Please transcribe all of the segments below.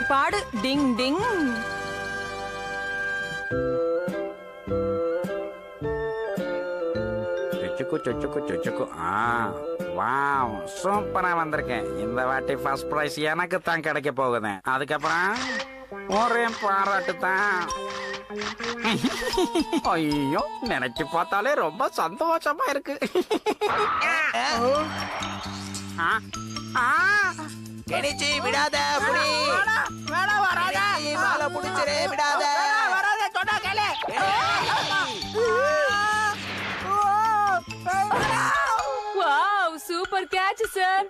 பாடு டிங் ding. Wow, சூப்பரா வந்திருக்கேன். இந்த வாட்டி ஃபர்ஸ்ட் பிரைஸ் எனக்கு தான் கிடைக்க போகுது. அதுக்கப்புறம் ஒரே பாராட்டு தான். ஐயோ, நினைச்சு பார்த்தாலே ரொம்ப சந்தோஷமா இருக்கு. கெனிச்சி விடாத, புடி. வாழ புடிச்சிரு, விடாத. Wow, super catch sir.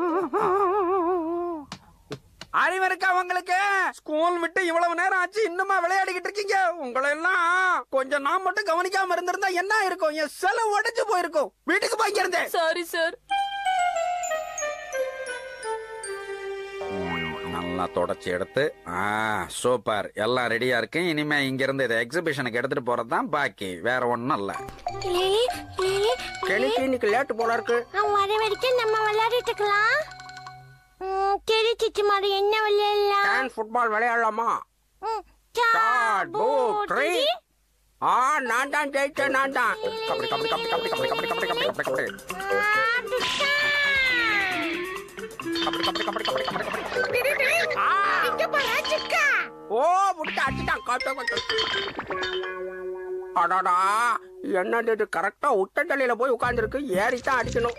அறிவு இருக்கா உங்களுக்கு? ஸ்கூல் விட்டு இவ்வளவு நேரம் ஆச்சு, இன்னுமா விளையாடிக்கிட்டு இருக்கீங்க? உங்களை எல்லாம் கொஞ்சம் நான் மட்டும் கவனிக்காம இருந்திருந்தா என்ன இருக்கும்? என் செலவு உடைஞ்சு போயிருக்கும். வீட்டுக்கு போய்க்கிறேன். Sorry sir. நல்லா தொடச்சி எடுத்து சூப்பர், எல்லாம் ரெடியா இருக்கு. இனிமே இங்க இருந்து இதை எக்ஸிபிஷனுக்கு எடுத்துட்டு போறதுதான் பாக்கி, வேற ஒண்ணும் இல்ல. கிளிக்கு இன்னைக்கு லேட்டு போல இருக்கு. வர வரைக்கும் நம்ம விளையாடிட்டு இருக்கலாம். சரி சிச்சி மாதிரி என்ன விளையாடலாம்? ஃபுட்பால் விளையாடலாமா? நான் தான் ஜெயிச்சேன், நான் தான். கபடி கபடி கபடி கபடி கபடி கபடி கபடி கபடி கபடி கபடி என்னது இது? கரெக்டா உட்டண்டலையில போய் உட்கார்ந்துருக்கு. ஏறித்தான் அடிக்கணும்.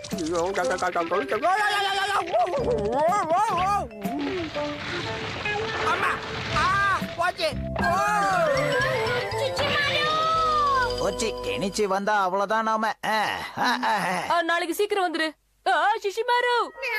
போச்சு, கெனிச்சி வந்தா அவ்வளவுதான் நாம. நாளைக்கு சீக்கிரம் வந்துரு. சிஷிமாரு,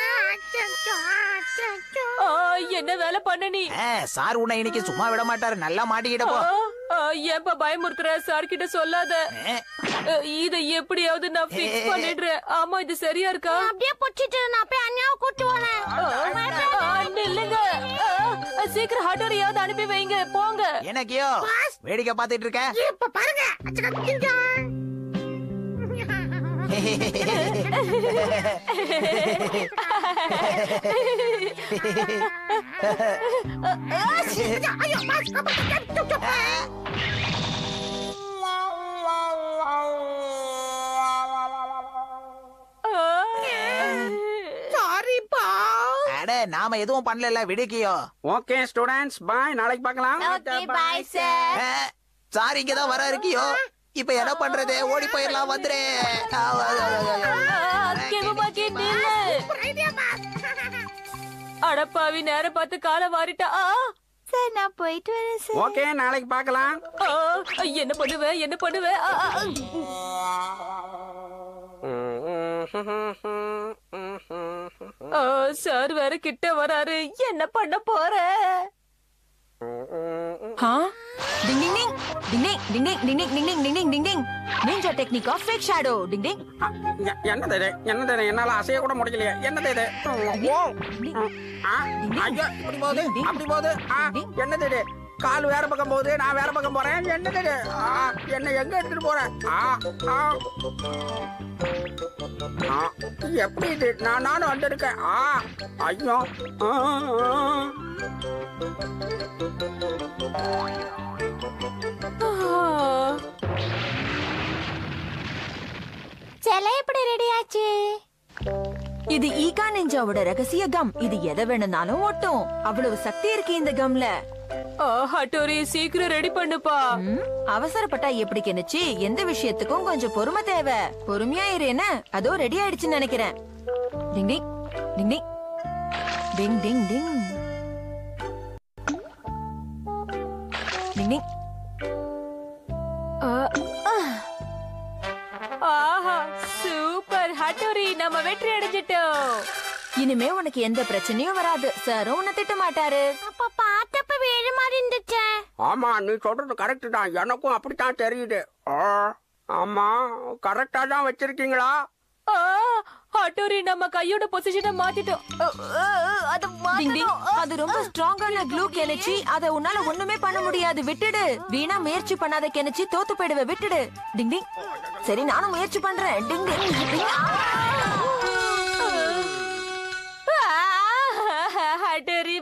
என்ன வேலை பண்ண நீ? சார் உன்னை இன்னைக்கு சும்மா விட மாட்டாரு. நல்லா மாட்டிக்கிட்ட போ. ஏன்பா பயமுறுத்துற? சார் கிட்ட சொல்லாத. இத எப்படியாவது நான் ஃபிக்ஸ் பண்ணிடுறேன். ஆமா, இது சரியா இருக்கா? அப்படியே புடிச்சிட்டு நான் போய் அண்ணாவை கூட்டி வரேன். இல்லங்க, சீக்கிரம் ஹட்டோரியாவது அனுப்பி வைங்க. போங்க. எனக்கியோ வேடிக்கை பார்த்துட்டு இருக்க? இப்ப பாருங்க. நாம எதுவும் பண்ணல, விடுக்கியோ. ஓகே ஸ்டூடண்ட்ஸ், பாய். நாளைக்கு பார்க்கலாம். Bye sir. சார் இங்கதான் வர இருக்கியோ. இப்ப என்ன பண்றது? ஓடி போயிடலாம். வந்துரு. அடப்பாவி, நேரம் பார்த்து காலை வாரிட்டா. சார் நான் போயிட்டு வரேன் சார். ஓகே, நாளைக்கு பார்க்கலாம். என்ன பண்ணுவ? என்ன பண்ணுவ? சார் வேற கிட்ட வராரு. என்ன பண்ண போற? Ding ding ding ding ding ding ding ding ding ding ding ding ding. Ninja technique of fake shadow. Ding ding. என்னது இது? என்னது இது? என்னால அசைய கூட முடியலையே. என்னது இது? ஓ, ஐயோ, இப்படி போகுது, அப்படி போகுது. என்னது இது? கால் வேற பக்கம் போகுது, நான் வேற பக்கம் போறேன். என்னது இது? என்ன எங்க எடுத்துட்டு போறேன்? எப்படி இது? நானும் வந்திருக்கேன். ஐயோ, சிலை எப்படி ரெடி ஆச்சு? இது ஈகா நிஞ்சாவோட ரகசிய கம். இது எதை வேணும்னாலும் ஒட்டும். அவ்வளவு சக்தி இருக்கு இந்த கம்ல. ஹட்டோரி, சீக்கிரம் ரெடி பண்ணுப்பா. அவசரப்பட்டா எப்படி கெனிச்சு? எந்த விஷயத்துக்கும் கொஞ்சம் பொறுமை தேவை. பொறுமையா இரு. என்ன அதோ ரெடி ஆயிடுச்சுன்னு நினைக்கிறேன். டிங் ding ding ding ding ding ding ding டிங். ஆஹா, சூப்பர் ஹட்டோரி, நம்ம வெற்றி அடைஞ்சிட்டோம். இனிமே உனக்கு எந்த பிரச்சனையும் வராது. சாரும் உன்னை திட்ட மாட்டாரு. அப்ப பார்த்தப்ப வேற மாதிரி இருந்துச்சு. ஆமா, நீ சொல்றது கரெக்ட் தான். எனக்கும் அப்படித்தான் தெரியுது. ஆமா, கரெக்டா தான் வச்சிருக்கீங்களா? ஹட்டோரி, நம்ம கையோட பொசிஷனை மாத்திட்டோம். அது ரொம்ப ஸ்ட்ராங்கான க்ளூ கெனிச்சி. அத உன்னால ஒண்ணுமே பண்ண முடியாது. விட்டுடு. வீணா முயற்சி பண்ணாத கெனிச்சி, தோத்து போயிடுவ. விட்டுடு. டிங் டிங். சரி, நானும் முயற்சி பண்றேன். டிங் டிங் டிங். ஹட்டோரி,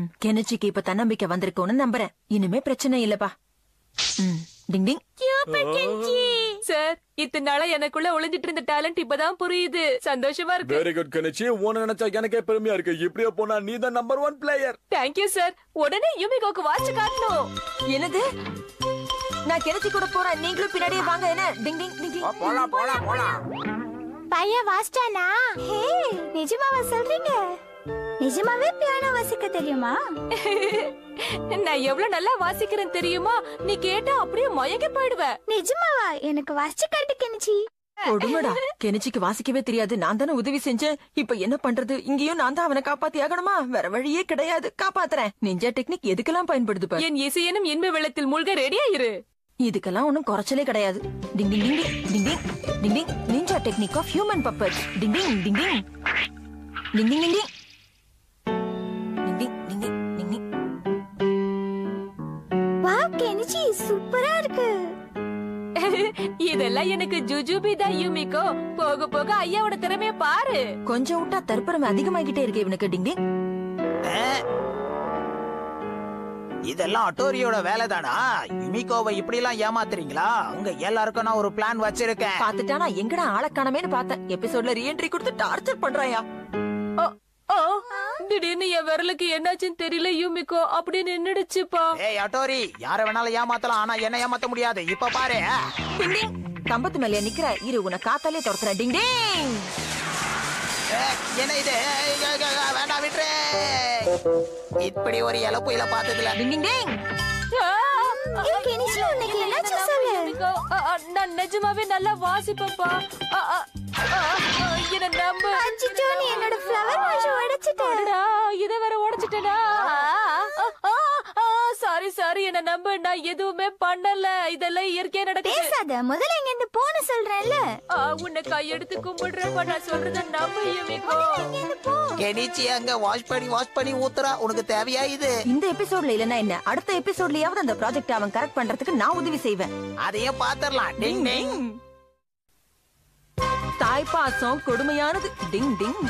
கெனிச்சிக்கு இப்ப தன்னம்பிக்கை வந்திருக்கும்னு நம்புறேன். இனிமே பிரச்சனை இல்லப்பா. டிங் டிங். சார், இத்தனை நாளா எனக்குள்ள ஒளிஞ்சிட்டு இருந்த டேலண்ட் இப்பதான் புரியுது. சந்தோஷமா இருக்கு. Very good Kenichi. உன்னை நினைச்சா எனக்கே பெருமையா இருக்கு. இப்படியே போனா நீ தான் நம்பர் 1 பிளேயர். Thank you sir. உடனே யுமிகோக்கு வாட்ச் காட்டணும். என்னது? நான் கெனிச்சி கூட போறேன். நீங்களும் பின்னாடியே வாங்க. என்ன? டிங் டிங் டிங் டிங். போலாம் போலாம் போலாம். பையன் வாசிட்டானா? ஹே, நிஜமாவா சொல்றீங்க? நிஜமாவே பியானோ வாசிக்க தெரியுமா? நான் எவ்வளவு நல்லா வாசிக்கிறேன் தெரியுமா? நீ கேட்டா அப்படியே மயங்கி போயிடுவ. நிஜமாவா? எனக்கு வாசிச்சு காட்டு கெனிச்சி. கொடுங்கடா. கெனிச்சிக்கு வாசிக்கவே தெரியாது. நான் தானே உதவி செஞ்சேன். இப்ப என்ன பண்றது? இங்கேயும் நான் தான் அவனை காப்பாத்தி ஆகணுமா? வேற வழியே கிடையாது. காப்பாத்துறேன். நிஞ்சா டெக்னிக் எதுக்கெல்லாம் பயன்படுது பாரு. என் இசையனும் இன்ப வெள்ளத்தில் மூழ்க ரெடியா இரு. இதுக்கெல்லாம் ஒன்னும் குறைச்சலே கிடையாது. Ding ding ding ding ding ding ding. Ninja technique of human puppet. Ding ding ding ding ding ding ding ding. Wow Kenichi, சூப்பரா இருக்கு. இதெல்லாம் எனக்கு ஜுஜுபி தான் யுமிகோ. போக போக ஐயாவோட திறமைய பாரு. கொஞ்சம் விட்டா தற்பெருமை அதிகமாகிட்டே இருக்கு இவனுக்கு. டிங் டிங். இதெல்லாம் அட்டோரியோட வேலை தானா? யுமிகோவை இப்படி எல்லாம் ஏமாத்துறீங்களா? உங்க எல்லாருக்கும் நான் ஒரு பிளான் வச்சிருக்கேன். பாத்துட்டானா எங்கடா ஆளக்கானமேன்னு பார்த்தேன். எபிசோட்ல ரீஎன்ட்ரி கொடுத்து டார்ச்சர் பண்றாயா? திடீர்னு என் விரலுக்கு என்னாச்சுன்னு தெரியல யுமிகோ. அப்படியே நின்னுடுச்சுப்பா. ஏய் அட்டோரி, யார வேணாலும் ஏமாத்தலாம், ஆனா என்ன ஏமாத்த முடியாது. இப்ப பாரு. டிங் டிங். கம்பத்து மேல நிக்கிற இரு, உன்னை காத்தாலே துரத்துற. டிங் டிங். என்ன இது? வேண்டாம் விட்டுரு. இப்படி ஒரு இழப்புயில பார்த்ததுல. டிங் டிங் டிங். கெனிச்சி, உனக்கு என்னாச்சு சொல்லு. நான் நிஜமாவே நல்லா வாசிப்பேன்ப்பா. என்ன நம்ப. அச்சோ, நீ என்னோட ஃப்ளவர் வாஷ் உடைச்சிட்ட. இத வேற உடைச்சிட்டேனா? சாரி என்ன நம்ப. நான் எதுவுமே பண்ணல. இதெல்லாம் இயற்கையா நடக்குது. பேசாத. முதல்ல இங்க இருந்து போன சொல்றேன்ல. உன்னை கையெடுத்து கும்பிடுறேன். நான் சொல்றத நம்ப யுமிகோ. கெனிச்சி அங்க வாஷ் பண்ணி ஊத்துறா. உனக்கு தேவையா இது? இந்த எபிசோட்ல இல்லனா என்ன, அடுத்த எபிசோட்லயாவது அந்த ப்ராஜெக்ட் அவன் கரெக்ட் பண்றதுக்கு நான் உதவி செய்வேன். அதையும் பாத்துறலாம். டிங் டிங். தாய்ப்பாசம் கொடுமையானது. டிங் டிங்.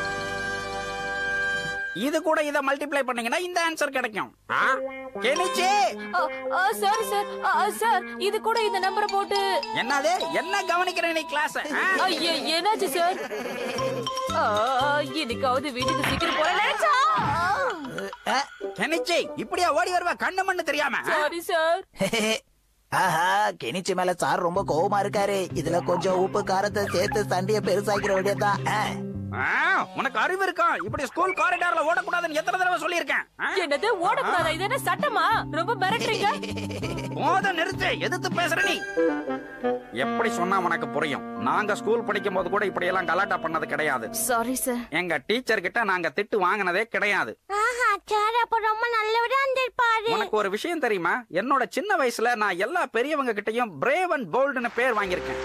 இது கூட இத மல்டிப்ளை பண்ணீங்கன்னா இந்த ஆன்சர் கிடைக்கும். கெனிச்சி, சார் சார், இது கூட இந்த நம்பரை போட்டு. என்னது? என்ன கவனிக்கிறேன் நீ கிளாஸ்? ஐயா, என்னாச்சு சார்? இன்னைக்காவது வீட்டுக்கு சீக்கிரம் போல நினைச்சா. கெனிச்சி, இப்படியா ஓடி வருவ கண்ணு மண்ணு தெரியாம? Sorry sir. ஆஹா, கெனிச்சி மேல சார் ரொம்ப கோவமா இருக்காரு. இதுல கொஞ்சம் உப்பு காரத்தை சேர்த்து சண்டைய பெருசாக்கிற வேண்டியதான். உனக்கு அறிவு இருக்கா? இப்படி ஸ்கூல் காரிடார்ல ஓடக்கூடாதுன்னு எத்தனை தடவை சொல்லியிருக்கேன். என்னது ஓடக்கூடாதா? இது என்ன சட்டமா? ரொம்ப மிரட்டுறீங்க. போத நிறுத்து. எதிர்த்து பேசுற நீ. எப்படி சொன்னா உனக்கு புரியும்? நாங்க ஸ்கூல் படிக்கும் போது கூட இப்படி எல்லாம் கலாட்டா பண்ணது கிடையாது. Sorry sir. எங்க டீச்சர் கிட்ட நாங்க திட்டு வாங்கினதே கிடையாது. ஆஹா, சார் அப்ப ரொம்ப நல்லவரா இருந்திருப்பாரு. உனக்கு ஒரு விஷயம் தெரியுமா? என்னோட சின்ன வயசுல நான் எல்லா பெரியவங்க கிட்டயும் பிரேவ் அண்ட் போல்டுன்னு பேர் வாங்கியிருக்கேன்.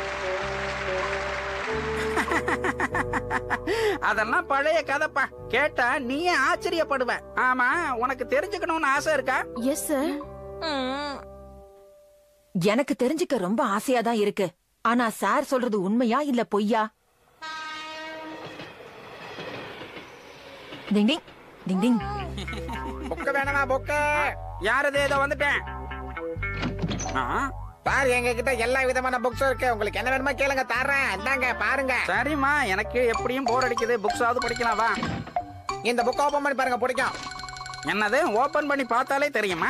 அதெல்லாம் பழைய கதைப்பா. கேட்டா நீயே ஆச்சரியப்படுவ. ஆமா, உனக்கு தெரிஞ்சுக்கணும்னு ஆசை இருக்கா? Yes sir. எனக்கு தெரிஞ்சுக்க ரொம்ப ஆசையா தான் இருக்கு. ஆனா சார் சொல்றது உண்மையா இல்ல பொய்யா? டிங் டிங் டிங் டிங். புக்க வேணாமா? புக்க யாரது? ஏதோ வந்துட்டேன். சார், எங்க கிட்ட எல்லா விதமான புக்ஸும் இருக்கு. உங்களுக்கு என்ன வேணுமா கேளுங்க, தர்றேன். இந்தாங்க பாருங்க. சரிம்மா, எனக்கு எப்படியும் போர் அடிக்குது. புக்ஸாவது படிக்கலாம் வா. இந்த புக் ஓபன் பண்ணி பாருங்க, பிடிக்கும். என்னது? ஓபன் பண்ணி பார்த்தாலே தெரியுமா?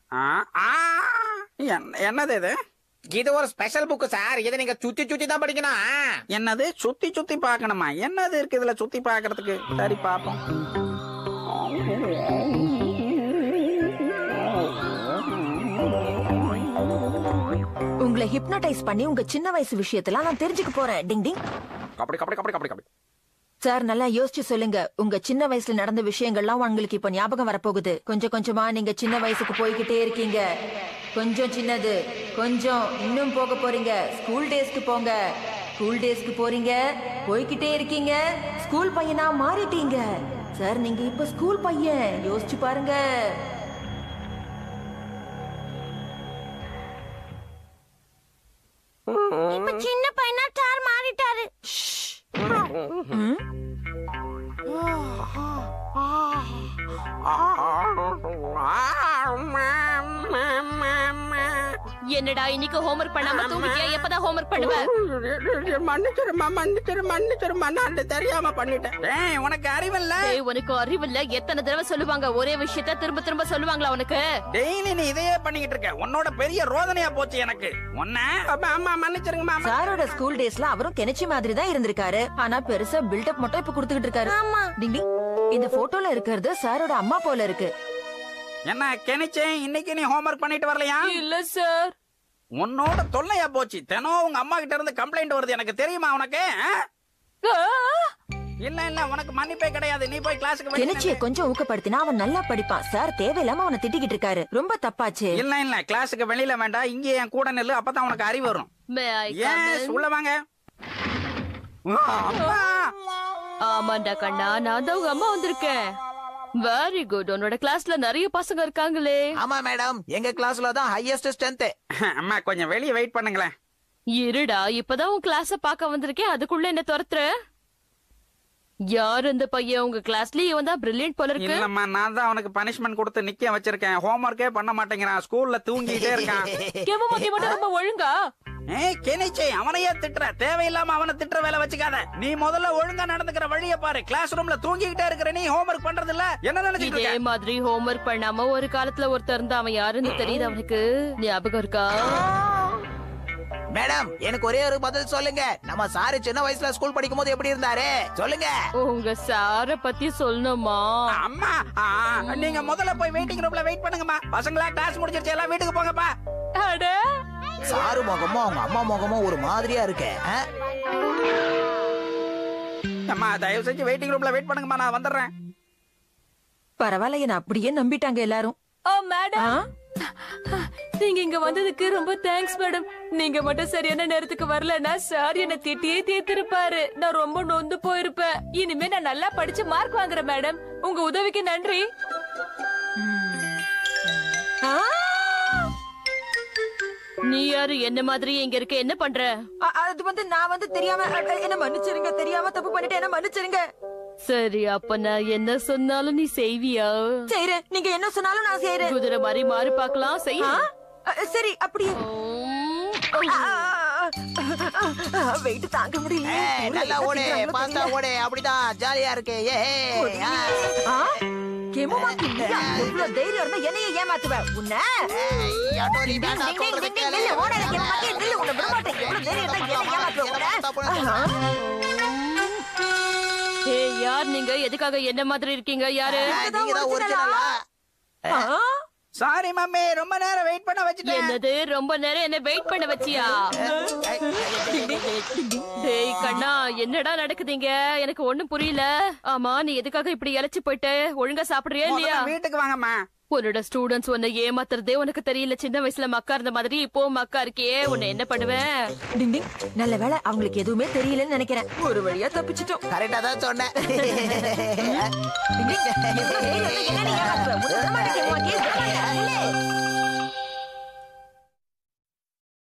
என்னது இது? இது ஒரு ஸ்பெஷல் புக் சார். இதை நீங்க சுத்தி தான் படிக்கணும். என்னது? சுத்தி பார்க்கணுமா? என்னது இருக்கு இதுல சுத்தி பார்க்கறதுக்கு? சரி பாப்போம். உங்களை ஹிப்னோடைஸ் பண்ணி உங்க சின்ன வயசு விஷயத்தெல்லாம் நான் தெரிஞ்சுக்க போறேன். டிங் டிங். கபடி. சார், நல்லா யோசிச்சு சொல்லுங்க. உங்க சின்ன வயசுல நடந்த விஷயங்கள்லாம் உங்களுக்கு இப்ப ஞாபகம் வரப்போகுது. கொஞ்சம் கொஞ்சமா நீங்க சின்ன வயசுக்கு போய்கிட்டே இருக்கீங்க. கொஞ்சம் சின்னது, கொஞ்சம் இன்னும் போக போறீங்க. ஸ்கூல் டேஸ்க்கு போங்க. ஸ்கூல் டேஸ்க்கு போறீங்க, போய்கிட்டே இருக்கீங்க. ஸ்கூல் பையனா மாறிட்டீங்க. சார், நீங்க இப்ப ஸ்கூல் பையன். யோசிச்சு பாருங்க. இப்ப சின்ன பையனா சார் மாறிட்டாரு. என்னடா இன்னைக்கு ஹோம்வொர்க் பண்ணாம தூங்கிட்டியா? எப்பதான் ஹோம்வொர்க் பண்ணுவ? மன்னிச்சிருமா நான் தெரியாம பண்ணிட்டேன். உனக்கு அறிவில்ல? உனக்கு அறிவில்ல? எத்தனை தடவை சொல்லுவாங்க ஒரே விஷயத்த திரும்ப திரும்ப சொல்லுவாங்களா உனக்கு? டெய்லி நீ இதையே பண்ணிக்கிட்டு இருக்க. உன்னோட பெரிய ரோதனையா போச்சு எனக்கு. மன்னிச்சிருங்கம்மா. சாரோட ஸ்கூல் டேஸ்ல அவரும் கெனிச்சி மாதிரி தான் இருந்திருக்காரு. ஆனா பெருசா பில்டப் மட்டும் இப்ப கொடுத்துக்கிட்டு இருக்காரு. டிங் டிங். இந்த போட்டோல இருக்கிறது சாரோட அம்மா போல இருக்கு. என்ன கெனிச்சே, இன்னைக்கு நீ ஹோம்வொர்க் பண்ணிட்டு வரலையா? இல்ல சார். உன்னோட தொல்லையா போச்சு. தினம் உங்க அம்மா கிட்ட இருந்து கம்ப்ளைண்ட் வருது, எனக்கு தெரியுமா உனக்கு? இல்ல இல்ல, உனக்கு மன்னிப்பே கிடையாது. நீ போய் கிளாஸுக்கு கெனிச்சியை கொஞ்சம் ஊக்கப்படுத்தினா அவன் நல்லா படிப்பான். சார் தேவையில்லாம அவனை திட்டிக்கிட்டு இருக்காரு. ரொம்ப தப்பாச்சு. இல்ல இல்ல, கிளாஸுக்கு வெளியில வேண்டாம், இங்க என் கூட நில்லு, அப்பதான் உனக்கு அறிவு வரும். உள்ள வாங்க. ஆமாண்டா கண்ணா, நான் தான் உங்க அம்மா வந்திருக்கேன். Very good. உன்னோட கிளாஸ்ல நிறைய பசங்க இருக்காங்களே. ஆமா மேடம், எங்க கிளாஸ்ல தான் ஹையஸ்ட் ஸ்ட்ரென்த். அம்மா கொஞ்சம் வெளியே வெயிட் பண்ணுங்களேன். இருடா, இப்பதான் உன் கிளாஸ பாக்க வந்திருக்கேன், அதுக்குள்ள என்ன துரத்துற? யார் இந்த பையன்? உங்க கிளாஸ்லயே இவன் தான் பிரில்லியன்ட் போல இருக்கு. இல்லம்மா, நான் தான் அவனுக்கு பனிஷ்மெண்ட் கொடுத்து நிக்க வச்சிருக்கேன். ஹோம்வொர்க்கே பண்ண மாட்டேங்கிறான், ஸ்கூல்ல தூங்கிட்டே இருக்கான். கெமமோட்டி மட்டும் ரொம்ப ஒழுங்கா. கெனிச்சே, அவனையே திட்டுற. தேவையில்லாம அவனை திட்டுற வேலை வச்சுக்காத. நீ முதல்ல ஒழுங்கா நடந்துக்கிற வழிய பாரு. கிளாஸ் ரூம்ல தூங்கிக்கிட்டே இருக்கிற நீ ஹோம்வொர்க் பண்றது இல்ல. என்ன நினைச்சிட்டு இதே இருக்க? மாதிரி ஹோம்வொர்க் பண்ணாம ஒரு காலத்துல ஒருத்தர் இருந்தா, அவன் யாருன்னு தெரியுது அவனுக்கு? ஞாபகம் இருக்கா? மேடம், எனக்கு ஒரே ஒரு பதில் சொல்லுங்க. நம்ம சாரு சின்ன வயசுல ஸ்கூல் படிக்கும் போது எப்படி இருந்தாரு சொல்லுங்க. உங்க சார பத்தி சொல்லணுமா? அம்மா, நீங்க முதல்ல போய் வெயிட்டிங் ரூம்ல வெயிட் பண்ணுங்கம்மா. பசங்களா கிளாஸ் முடிஞ்சிருச்சு, எல்லாம் வீட்டுக்கு போங்கப்பா. அட, சாரு முகமும் அவங்க அம்மா முகமும் ஒரு மாதிரியா இருக்கு. அம்மா தயவு செஞ்சு வெயிட்டிங் ரூம்ல வெயிட் பண்ணுங்கம்மா, நான் வந்துடுறேன். பரவாயில்ல, என்ன அப்படியே நம்பிட்டாங்க எல்லாரும். மேடம், நீங்க இங்க வந்ததுக்கு ரொம்ப தேங்க்ஸ் மேடம். நீங்க மட்டும் சரியான நேரத்துக்கு வரலன்னா சார் என்ன திட்டியே தீர்த்திருப்பாரு. நான் ரொம்ப நொந்து போயிருப்பேன். இனிமே நான் நல்லா படிச்சு மார்க் வாங்குறேன் மேடம். உங்க உதவிக்கு நன்றி. நீ யாரு? என்ன மாதிரி இங்க இருக்க? என்ன பண்ற? அது நான் தெரியாம என்ன மன்னிச்சிருங்க. தெரியாம தப்பு பண்ணிட்டு என்ன மன்னிச்சிருங்க. சரி, அப்ப நான் என்ன சொன்னாலும் நீ செய்வியா? செய்றேன். நீங்க என்ன சொன்னாலும் நான் செய்றேன். குதிரை மாதிரி மாறி பார்க்கலாம். செய்ய. சரி, அப்படியே. வெயிட் தாங்க முடியல. நல்லா ஓடு, பாஸ்டா ஓடு. அப்படிதான் ஜாலியா இருக்கு. கெமமாக்கி, இவ்வளவு தைரியம் இருந்தா என்னைய ஏமாத்துவ? உன்னை யார் நீங்க? எதுக்காக என்ன மாதிரி இருக்கீங்க? யாரு? சாரி மம்மி, ரொம்ப நேரம் வெயிட் பண்ண வச்சிட்டேன். என்னது ரொம்ப நேரம் என்ன வெயிட் பண்ண வச்சியா? டேய் கண்ணா, என்னடா நடக்குதுங்க? எனக்கு ஒண்ணும் புரியல. ஆமா, நீ எதுக்காக இப்படி இழைச்சு போயிட்ட? ஒழுங்கா சாப்பிடுறியா இல்லையா? வீட்டுக்கு வாங்கம்மா. உன்னோட ஸ்டூடெண்ட்ஸ் உன்னை ஏமாத்துறதே உனக்கு தெரியல. சின்ன வயசுல மக்கா இருந்த மாதிரி இப்போ மக்கா இருக்கியே, உன்னை என்ன பண்ணுவேன்? டிங் டிங். நல்ல வேளை அவங்களுக்கு எதுவுமே தெரியலன்னு நினைக்கிறேன். ஒரு வழியா தப்பிச்சிட்டோம். கரெக்டா தான் சொன்னேன். டிங் டிங். என்ன நீ ஏமாத்துவ? உன்னை விட மாட்டேன்.